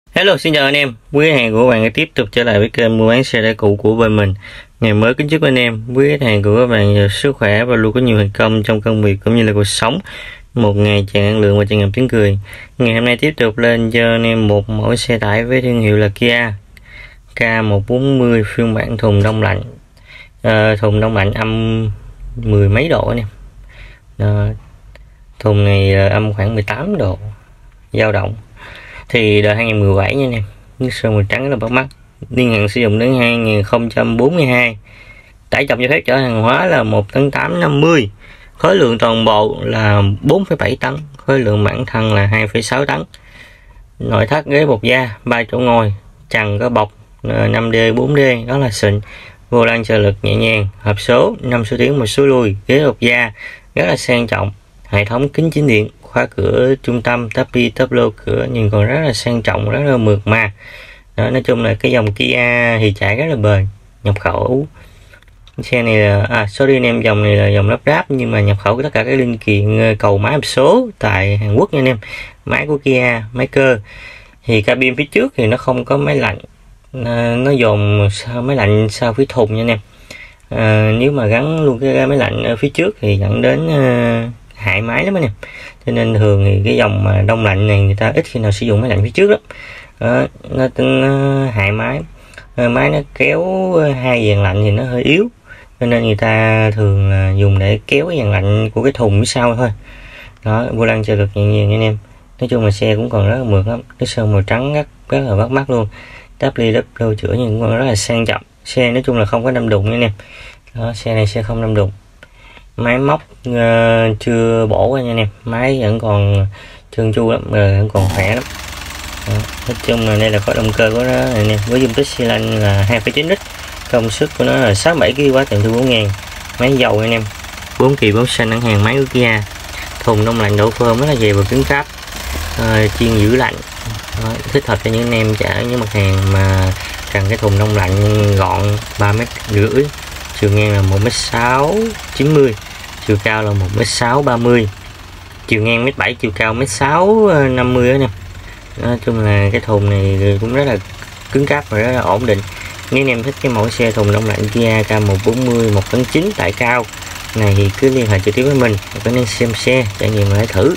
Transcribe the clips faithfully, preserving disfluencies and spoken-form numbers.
Hello, xin chào anh em. Quý khách hàng của các bạn tiếp tục trở lại với kênh mua bán xe tải cũ của bên mình. Ngày mới kính chúc anh em, quý khách hàng của các bạn nhiều sức khỏe và luôn có nhiều thành công trong công việc cũng như là cuộc sống. Một ngày tràn năng lượng và tràn ngập tiếng cười. Ngày hôm nay tiếp tục lên cho anh em một mẫu xe tải với thương hiệu là Kia K một bốn mươi phiên bản thùng đông lạnh. À, thùng đông lạnh âm mười mấy độ anh em. À, thùng này âm khoảng mười tám độ dao động. Thì đời hai nghìn mười bảy nha anh em, nước sơn màu trắng rất là bắt mắt, niên hạn sử dụng đến hai nghìn không trăm bốn mươi hai, tải trọng cho phép chở hàng hóa là một tấn tám năm mươi, khối lượng toàn bộ là bốn phẩy bảy tấn, khối lượng bản thân là hai phẩy sáu tấn, nội thất ghế bột da, ba chỗ ngồi, trần có bọc năm D bốn D đó là xịn, vô lăng trợ lực nhẹ nhàng, hộp số năm số tiến một số lui, ghế bột da rất là sang trọng, hệ thống kính chính điện, khóa cửa trung tâm, tắp bi tắp lô cửa nhìn còn rất là sang trọng, rất là mượt mà. Đó, nói chung là cái dòng Kia thì chạy rất là bền, nhập khẩu xe này là à sorry anh em, dòng này là dòng lắp ráp nhưng mà nhập khẩu tất cả các linh kiện cầu máy hộp số tại Hàn Quốc nha anh em. Máy của Kia, máy cơ thì cabin phía trước thì nó không có máy lạnh, à, nó dồn máy lạnh sau phía thùng nha anh em. À, nếu mà gắn luôn cái máy lạnh ở phía trước thì dẫn đến uh, hại máy lắm anh em, cho nên thường thì cái dòng mà đông lạnh này người ta ít khi nào sử dụng máy lạnh phía trước lắm. Đó, nó, nó hại máy, à, máy nó kéo hai dàn lạnh thì nó hơi yếu, cho nên người ta thường là dùng để kéo cái dàn lạnh của cái thùng phía sau thôi. Đó, vô lăng trợ lực nhẹ nhàng anh em. Nói chung là xe cũng còn rất là mượt lắm, cái sơn màu trắng rất rất là bắt mắt luôn, đắp ly đắp lô chữa nhưng cũng còn rất là sang trọng. Xe nói chung là không có đâm đụng nha anh em. Đó, xe này xe không đâm đụng, máy móc uh, chưa bổ qua nha anh em, máy vẫn còn trơn tru lắm, vẫn còn khỏe lắm. Đó, nói chung là đây là có động cơ của nó này nè, với dung tích xi lanh là hai phẩy chín lít, công suất của nó là sáu mươi bảy ki lô oát, tận thu bốn ngàn, máy dầu anh em, bốn kỳ bốn xanh đẳng hàng máy của Kia, thùng đông lạnh độ phơm rất là dày và cứng cáp, à, chuyên giữ lạnh. Đó, thích hợp cho những anh em chở những mặt hàng mà cần cái thùng đông lạnh gọn, ba mét rưỡi, chiều ngang là một mét sáu chín mươi, chiều cao là một mét sáu ba mươi, chiều ngang mét bảy, chiều cao mét sáu năm mươi đó nè. Nói chung là cái thùng này cũng rất là cứng cáp và rất là ổn định. Nếu anh em thích cái mẫu xe thùng đông lạnh Kia K một bốn mươi một tấn chín tải cao này thì cứ liên hệ trực tiếp với mình, có nên xem xe trải nghiệm lại thử.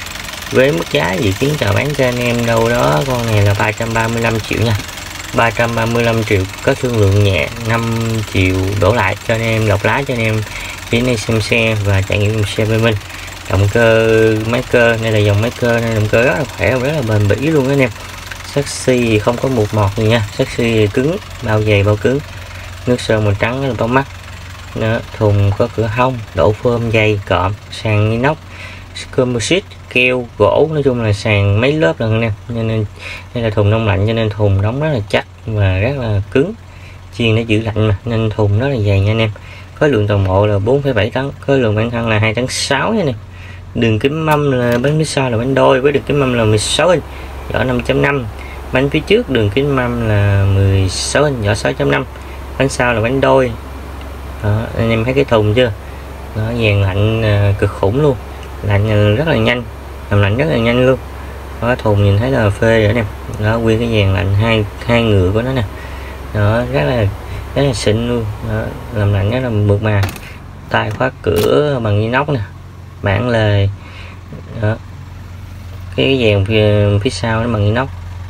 Với mức giá dự kiến chào bán cho anh em đâu đó con này là ba trăm ba mươi lăm triệu nha, ba trăm ba mươi lăm triệu, có thương lượng nhẹ năm triệu đổ lại cho anh em, lọc lá cho anh em đến đây xem xe và trải nghiệm xe bên mình. Động cơ máy cơ, đây là dòng máy cơ nên động cơ rất là khỏe, rất là bền bỉ luôn anh em. Saxi thì không có mụt mọt gì nha, saxi thì cứng, bao dày bao cứng, nước sơn màu trắng rất là bắt mắt. Đó, thùng có cửa hông, đổ phơm dày cọm, sàn inox, composite, keo, gỗ, nói chung là sàn mấy lớp lần anh em. Nên đây là thùng đông lạnh cho nên thùng đóng rất là chắc và rất là cứng, chuyên để giữ lạnh mà nên thùng rất là dày nha anh em. Khối lượng toàn bộ là bốn phẩy bảy tấn, khối lượng bản thân là hai tấn sáu nha anh em. Đường kính mâm là bánh phía sau là bánh đôi với đường kính mâm là mười sáu inch, vỏ năm chấm năm. Bánh phía trước đường kính mâm là mười sáu inch, vỏ sáu chấm năm. Bánh sau là bánh đôi. Đó, anh em thấy cái thùng chưa? Nó dàn lạnh cực khủng luôn, lạnh rất là nhanh, làm lạnh rất là nhanh luôn. Đó, thùng nhìn thấy là phê rồi anh em. Đó, nguyên cái dàn lạnh hai hai ngựa của nó nè. Đó, rất là rất là xịn luôn. Đó, làm lạnh rất là mượt mà. Tay khóa cửa bằng inox nè, bản lề. Đó, cái dàn phía, phía sau nó bằng inox,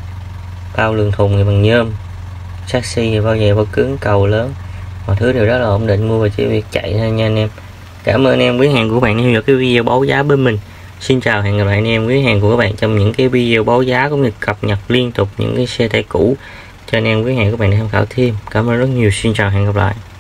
bao lường thùng thì bằng nhôm, chassis thì bao dày bao cứng, cầu lớn, mọi thứ đều rất là ổn định, mua và chỉ việc chạy thôi nha anh em. Cảm ơn anh em quý hàng của bạn đã theo dõi cái video báo giá bên mình. Xin chào, hẹn gặp lại anh em quý hàng của các bạn trong những cái video báo giá cũng như cập nhật liên tục những cái xe tải cũ cho anh em quý hàng của bạn để tham khảo thêm. Cảm ơn rất nhiều, xin chào, hẹn gặp lại.